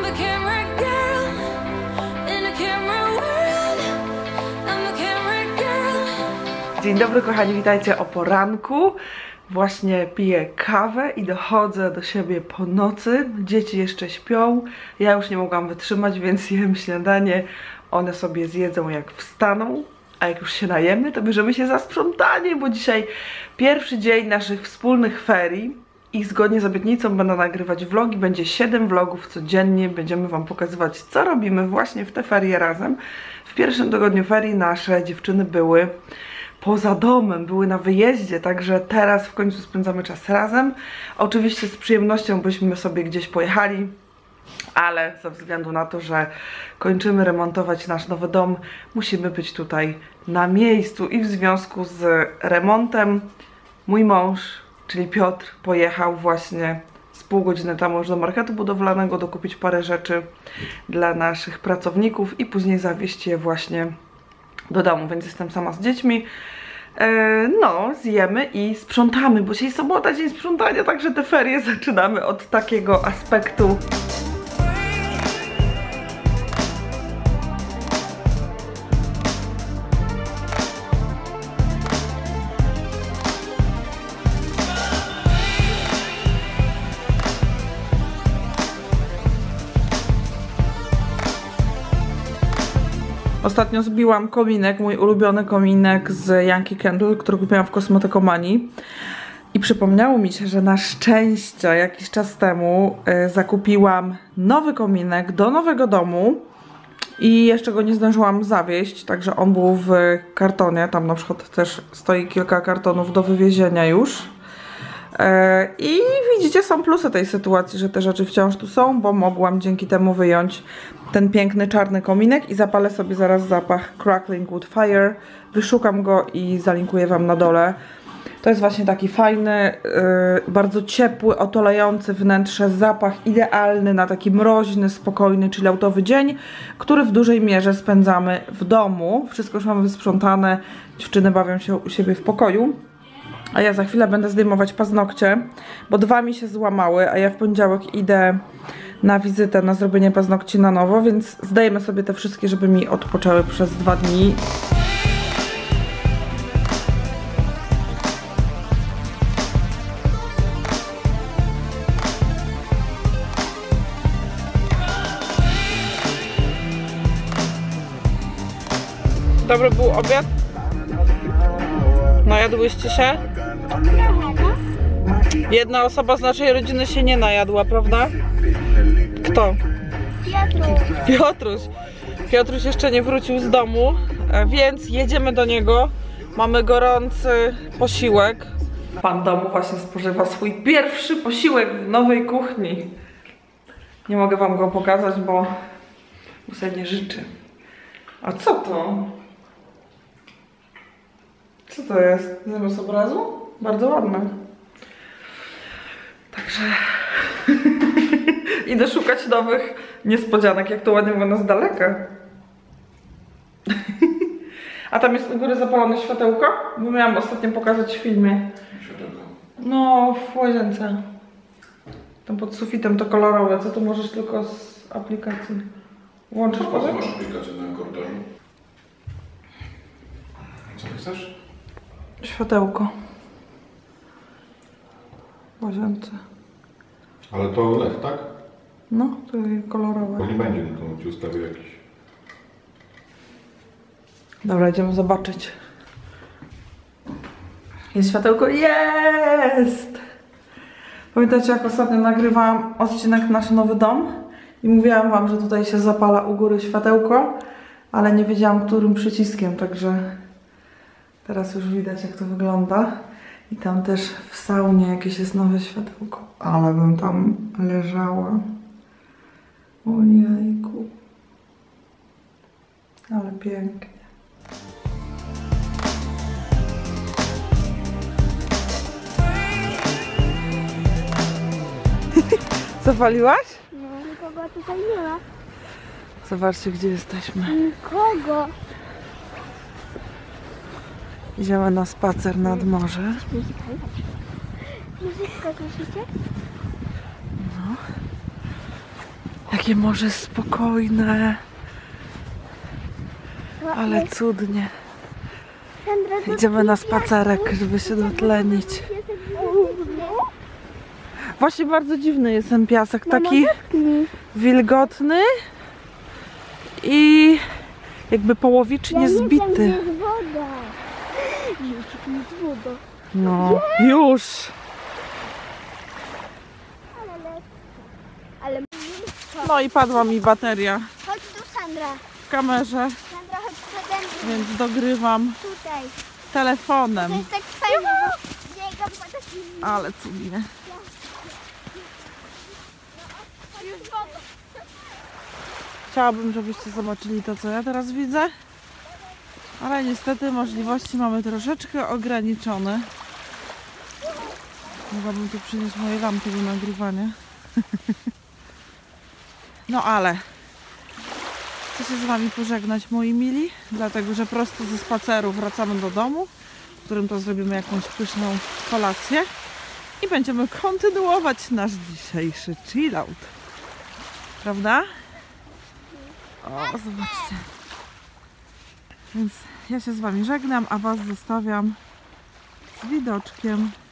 Dzień dobry kochani, witajcie o poranku. Właśnie piję kawę i dochodzę do siebie po nocy. Dzieci jeszcze śpią, ja już nie mogłam wytrzymać, więc jem śniadanie. One sobie zjedzą jak wstaną, a jak już się najemy, to bierzemy się za sprzątanie, bo dzisiaj pierwszy dzień naszych wspólnych ferii i zgodnie z obietnicą będę nagrywać vlogi. Będzie 7 vlogów codziennie, będziemy wam pokazywać, co robimy właśnie w te ferie razem. W pierwszym tygodniu ferii nasze dziewczyny były poza domem, były na wyjeździe, także teraz w końcu spędzamy czas razem. Oczywiście z przyjemnością byśmy sobie gdzieś pojechali, ale ze względu na to, że kończymy remontować nasz nowy dom, musimy być tutaj na miejscu i w związku z remontem mój mąż, czyli Piotr, pojechał właśnie z pół godziny temu już do marketu budowlanego dokupić parę rzeczy dla naszych pracowników i później zawieźć je właśnie do domu, więc jestem sama z dziećmi. No, zjemy i sprzątamy, bo dzisiaj sobota, dzień sprzątania, także te ferie zaczynamy od takiego aspektu. Ostatnio zbiłam kominek, mój ulubiony kominek z Yankee Candle, który kupiłam w Kosmetykomanii. I przypomniało mi się, że na szczęście jakiś czas temu zakupiłam nowy kominek do nowego domu. I jeszcze go nie zdążyłam zawieźć, także on był w kartonie. Tam na przykład też stoi kilka kartonów do wywiezienia już. I widzicie, są plusy tej sytuacji, że te rzeczy wciąż tu są, bo mogłam dzięki temu wyjąć ten piękny czarny kominek i zapalę sobie zaraz zapach Crackling Wood Fire. Wyszukam go i zalinkuję wam na dole. To jest właśnie taki fajny, bardzo ciepły, otulający wnętrze zapach, idealny na taki mroźny, spokojny, chilloutowy dzień, który w dużej mierze spędzamy w domu. Wszystko już mamy wysprzątane, dziewczyny bawią się u siebie w pokoju. A ja za chwilę będę zdejmować paznokcie, bo 2 mi się złamały, a ja w poniedziałek idę na wizytę, na zrobienie paznokci na nowo, więc zdejmę sobie te wszystkie, żeby mi odpoczęły przez 2 dni. Dobry był obiad? Najadłyście się? Jedna osoba z naszej rodziny się nie najadła, prawda? Kto? Piotruś. Piotruś jeszcze nie wrócił z domu, więc jedziemy do niego. Mamy gorący posiłek. Pan domu właśnie spożywa swój pierwszy posiłek w nowej kuchni. Nie mogę wam go pokazać, bo sobie nie życzy. A co to? Co to jest? Zamiast obrazu? Bardzo ładne. Także idę szukać nowych niespodzianek, jak to ładnie wygląda z daleka. A tam jest u góry zapalone światełko? Bo miałam ostatnio pokazać w filmie. Światełko? No, w łazience. Tam pod sufitem to kolorowe, co tu możesz tylko z aplikacji. Włączysz potem? Masz aplikację na korytarzu. Co ty chcesz? Światełko. W łazience. Ale to LED, tak? No, to jest kolorowe. Bo nie będzie, no to ci ustawię jakiś. Dobra, idziemy zobaczyć. Jest światełko? Jest! Pamiętacie, jak ostatnio nagrywałam odcinek Nasz Nowy Dom? I mówiłam wam, że tutaj się zapala u góry światełko, ale nie wiedziałam, którym przyciskiem, także teraz już widać, jak to wygląda. I tam też w saunie jakieś jest nowe światełko. Ale bym tam leżała. Ojejku. Ale pięknie. Zapaliłaś? No, nikogo tutaj nie ma. Zobaczcie, gdzie jesteśmy. Nikogo. Idziemy na spacer nad morze. Muzyka słyszycie? No. Jakie morze spokojne, ale cudnie. Sandra, to Idziemy na spacerek, żeby się dotlenić. piesek Właśnie bardzo dziwny jest ten piasek, taki wilgotny i jakby połowicznie zbity. jest woda. Jezu, tu jest woda. No, już. Ale No i padła mi bateria chodź tu, Sandra. w kamerze, Sandra, chodź przede mną. więc dogrywam Tutaj. telefonem. To jest tak fajnie, bo biegam po takim... Ale cudnie. Już woda. Chciałabym, żebyście zobaczyli to, co ja teraz widzę, ale niestety możliwości mamy troszeczkę ograniczone. Mogłabym tu przynieść moje lampy do nagrywania. No ale chcę się z wami pożegnać, moi mili, dlatego że prosto ze spaceru wracamy do domu, w którym to zrobimy jakąś pyszną kolację i będziemy kontynuować nasz dzisiejszy chillout. Prawda? O, zobaczcie. Więc ja się z wami żegnam, a was zostawiam z widoczkiem